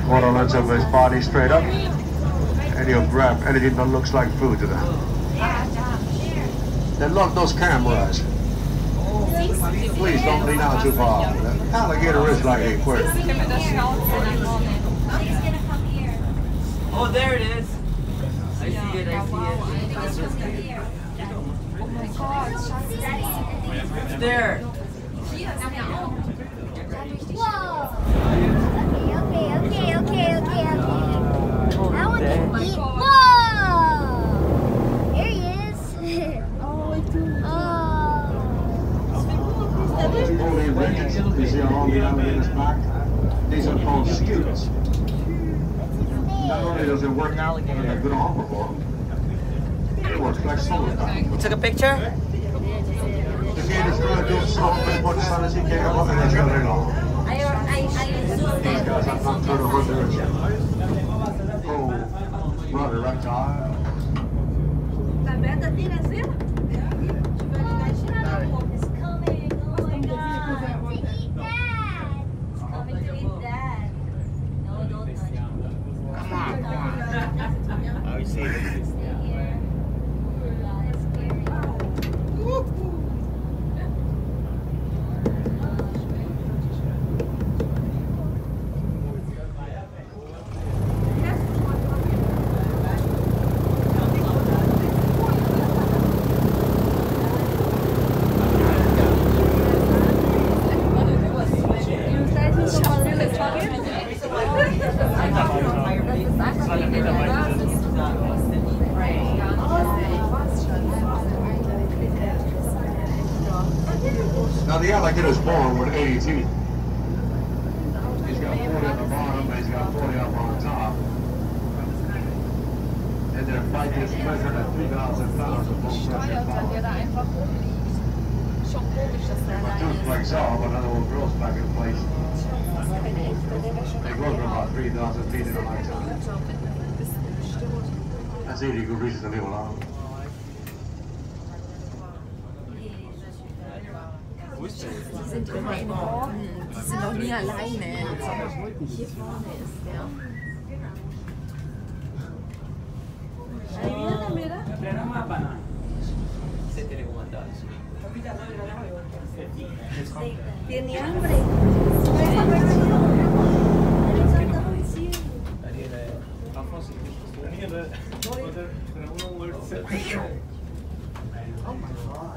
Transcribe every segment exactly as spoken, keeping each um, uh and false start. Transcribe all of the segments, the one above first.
Water lines over his body straight up, and he'll grab anything that looks like food to them. They love those cameras. Please don't lean out too far. The alligator is like a quick. Oh, there it is. I see it, I see it. Oh my god, It's there. Whoa! Okay, okay, okay, okay, okay, okay. I want to eat. Whoa! There he is. Oh, I do. Holy rickets. You see how long the alligator's back? These are called scutes. Not only does it work out like a good armor for them, it works like solar power. You took a picture? The gator's going to do something as much sun as he can up and it's going to long. These guys have not turned over their oh, brother reptile. Now the alligator is born with eighty teeth. He's got forty on the bottom, and he's got forty up on top. And their fight is measured at three thousand pounds of bone crushing power. My tooth breaks off, another one grows back in place. They grow to about three thousand feet in a lifetime. That's eighty good reason to live along. Die sind immer in Horden, die sind noch nie alleine. Hier vorne ist der. Tiene hambre. Oh my God.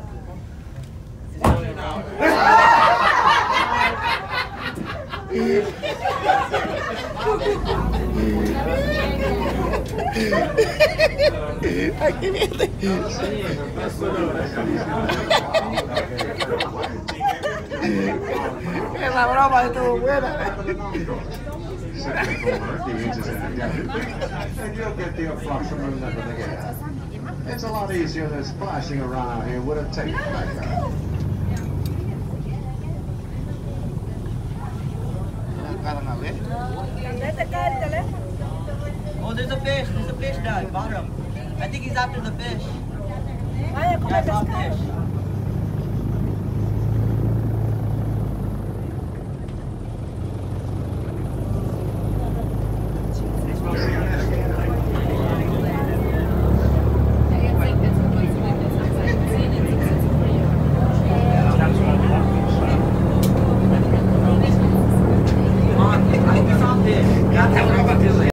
Aquí viene. La broma estuvo buena. It's a lot easier than splashing around out here with a tape like that. Oh, there's a fish. There's a fish down bottom. I think he's after the fish. Yeah, I saw a fish.